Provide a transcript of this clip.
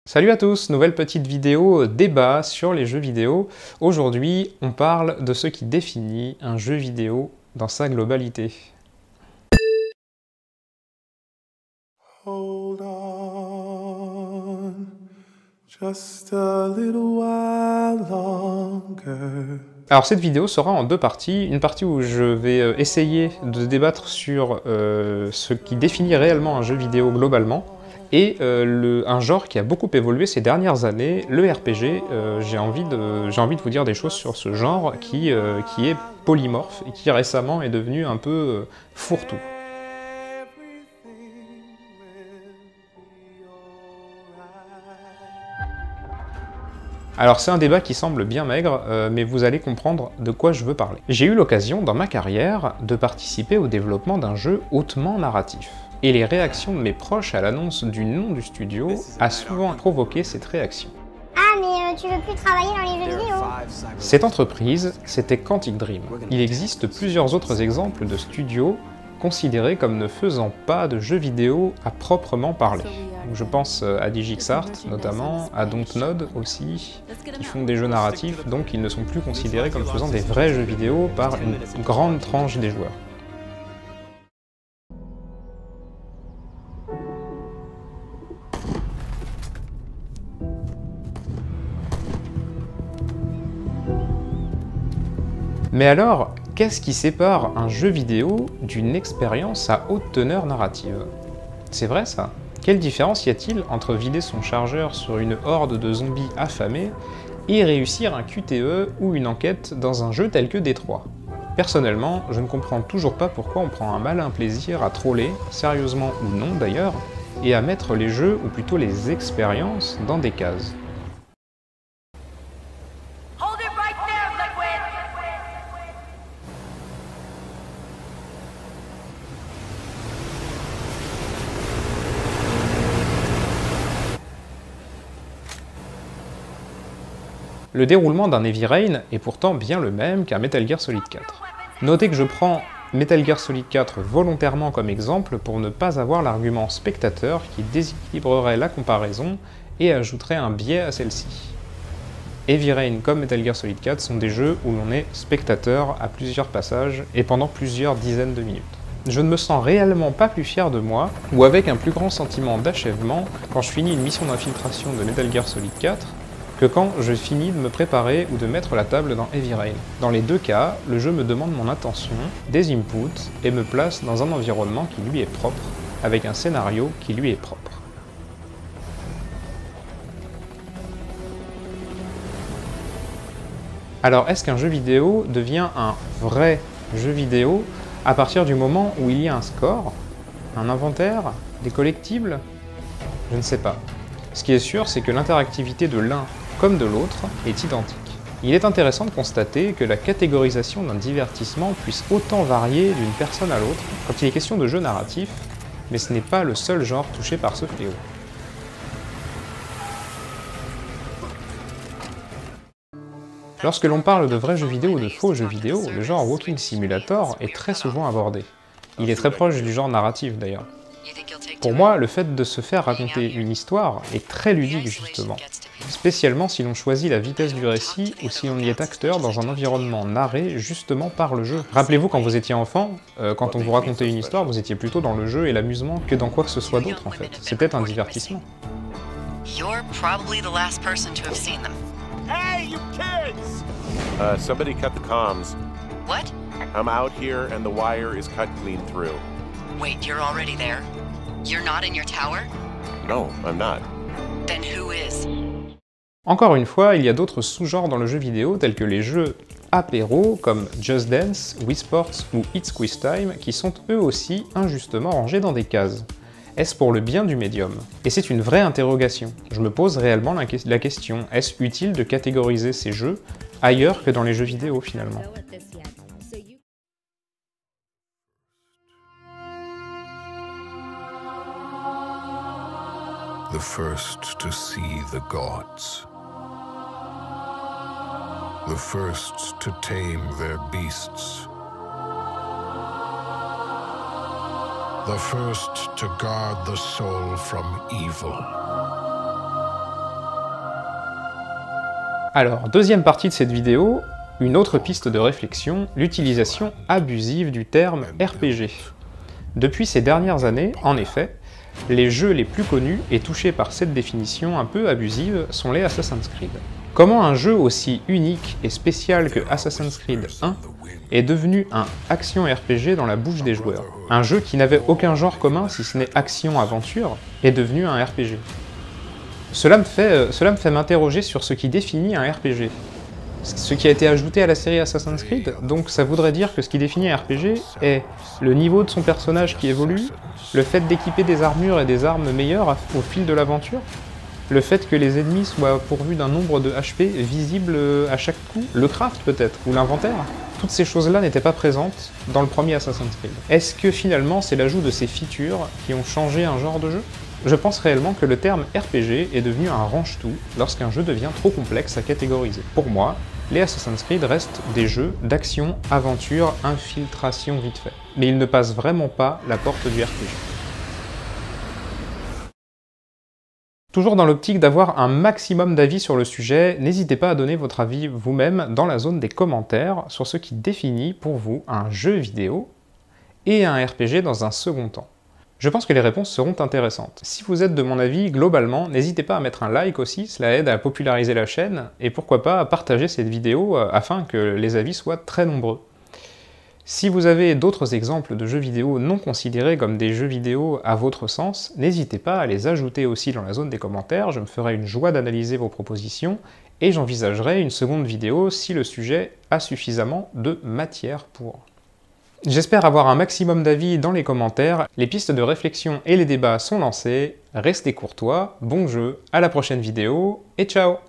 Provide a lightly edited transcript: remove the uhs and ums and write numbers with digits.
Salut à tous, nouvelle petite vidéo débat sur les jeux vidéo. Aujourd'hui, on parle de ce qui définit un jeu vidéo dans sa globalité. Hold on, just a little while longer. Alors cette vidéo sera en deux parties, une partie où je vais essayer de débattre sur ce qui définit réellement un jeu vidéo globalement, et un genre qui a beaucoup évolué ces dernières années, le RPG. J'ai envie de vous dire des choses sur ce genre qui est polymorphe et qui récemment est devenu un peu fourre-tout. Alors c'est un débat qui semble bien maigre, mais vous allez comprendre de quoi je veux parler. J'ai eu l'occasion dans ma carrière de participer au développement d'un jeu hautement narratif. Et les réactions de mes proches à l'annonce du nom du studio a souvent provoqué cette réaction. Ah mais tu veux plus travailler dans les jeux vidéo? Cette entreprise, c'était Quantic Dream. Il existe plusieurs autres exemples de studios considérés comme ne faisant pas de jeux vidéo à proprement parler. Donc je pense à DigixArt notamment, à Dontnod aussi, qui font des jeux narratifs, donc ils ne sont plus considérés comme faisant des vrais jeux vidéo par une grande tranche des joueurs. Mais alors, qu'est-ce qui sépare un jeu vidéo d'une expérience à haute teneur narrative? C'est vrai ça? Quelle différence y a-t-il entre vider son chargeur sur une horde de zombies affamés et réussir un QTE ou une enquête dans un jeu tel que Détroit? Personnellement, je ne comprends toujours pas pourquoi on prend un malin plaisir à troller, sérieusement ou non d'ailleurs, et à mettre les jeux, ou plutôt les expériences, dans des cases. Le déroulement d'un Heavy Rain est pourtant bien le même qu'un Metal Gear Solid 4. Notez que je prends Metal Gear Solid 4 volontairement comme exemple pour ne pas avoir l'argument spectateur qui déséquilibrerait la comparaison et ajouterait un biais à celle-ci. Heavy Rain comme Metal Gear Solid 4 sont des jeux où l'on est spectateur à plusieurs passages et pendant plusieurs dizaines de minutes. Je ne me sens réellement pas plus fier de moi, ou avec un plus grand sentiment d'achèvement quand je finis une mission d'infiltration de Metal Gear Solid 4, que quand je finis de me préparer ou de mettre la table dans Heavy Rain. Dans les deux cas, le jeu me demande mon attention, des inputs, et me place dans un environnement qui lui est propre, avec un scénario qui lui est propre. Alors, est-ce qu'un jeu vidéo devient un vrai jeu vidéo à partir du moment où il y a un score, un inventaire, des collectibles? Je ne sais pas. Ce qui est sûr, c'est que l'interactivité de l'un comme de l'autre est identique. Il est intéressant de constater que la catégorisation d'un divertissement puisse autant varier d'une personne à l'autre quand il est question de jeux narratifs, mais ce n'est pas le seul genre touché par ce fléau. Lorsque l'on parle de vrais jeux vidéo ou de faux jeux vidéo, le genre Walking Simulator est très souvent abordé. Il est très proche du genre narratif d'ailleurs. Pour moi, le fait de se faire raconter une histoire est très ludique justement, spécialement si l'on choisit la vitesse du récit ou si l'on y est acteur dans un environnement narré justement par le jeu. Rappelez-vous quand vous étiez enfant, quand on vous racontait une histoire, vous étiez plutôt dans le jeu et l'amusement que dans quoi que ce soit d'autre en fait. C'était un divertissement. You're probably the last person to have seen them. Hey, you kids! Somebody cut the comms. What? I'm out here and the wire is cut clean through. Wait, you're already there? You're not in your tower? No, I'm not. Then who is? Encore une fois, il y a d'autres sous-genres dans le jeu vidéo tels que les jeux apéro comme Just Dance, Wii Sports ou It's Quiz Time qui sont eux aussi injustement rangés dans des cases. Est-ce pour le bien du médium? Et c'est une vraie interrogation. Je me pose réellement la question, est-ce utile de catégoriser ces jeux ailleurs que dans les jeux vidéo finalement? The first to see the gods. The first to tame their beasts. The first to guard the soul from evil. Alors, deuxième partie de cette vidéo, une autre piste de réflexion, l'utilisation abusive du terme RPG. Depuis ces dernières années, en effet, les jeux les plus connus et touchés par cette définition un peu abusive sont les Assassin's Creed. Comment un jeu aussi unique et spécial que Assassin's Creed 1 est devenu un action RPG dans la bouche des joueurs? Un jeu qui n'avait aucun genre commun si ce n'est action-aventure est devenu un RPG. Cela me fait m'interroger sur ce qui définit un RPG. Ce qui a été ajouté à la série Assassin's Creed, donc ça voudrait dire que ce qui définit un RPG est le niveau de son personnage qui évolue, le fait d'équiper des armures et des armes meilleures au fil de l'aventure, le fait que les ennemis soient pourvus d'un nombre de HP visible à chaque coup, le craft peut-être, ou l'inventaire. Toutes ces choses-là n'étaient pas présentes dans le premier Assassin's Creed. Est-ce que finalement c'est l'ajout de ces features qui ont changé un genre de jeu? Je pense réellement que le terme RPG est devenu un range-tout lorsqu'un jeu devient trop complexe à catégoriser. Pour moi, les Assassin's Creed restent des jeux d'action, aventure, infiltration vite fait. Mais ils ne passent vraiment pas la porte du RPG. Toujours dans l'optique d'avoir un maximum d'avis sur le sujet, n'hésitez pas à donner votre avis vous-même dans la zone des commentaires sur ce qui définit pour vous un jeu vidéo et un RPG dans un second temps. Je pense que les réponses seront intéressantes. Si vous êtes de mon avis, globalement, n'hésitez pas à mettre un like aussi, cela aide à populariser la chaîne, et pourquoi pas à partager cette vidéo afin que les avis soient très nombreux. Si vous avez d'autres exemples de jeux vidéo non considérés comme des jeux vidéo à votre sens, n'hésitez pas à les ajouter aussi dans la zone des commentaires, je me ferai une joie d'analyser vos propositions, et j'envisagerai une seconde vidéo si le sujet a suffisamment de matière pour. J'espère avoir un maximum d'avis dans les commentaires, les pistes de réflexion et les débats sont lancés, restez courtois, bon jeu, à la prochaine vidéo, et ciao!